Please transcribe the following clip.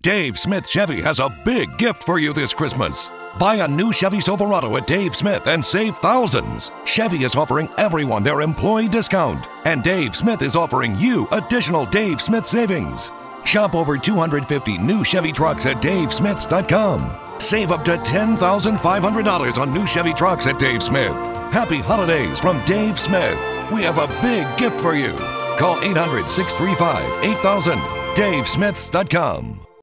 Dave Smith Chevy has a big gift for you this Christmas. Buy a new Chevy Silverado at Dave Smith and save thousands. Chevy is offering everyone their employee discount, and Dave Smith is offering you additional Dave Smith savings. Shop over 250 new Chevy trucks at davesmiths.com. Save up to $10,500 on new Chevy trucks at Dave Smith. Happy holidays from Dave Smith. We have a big gift for you. Call 800-635-8000. davesmiths.com.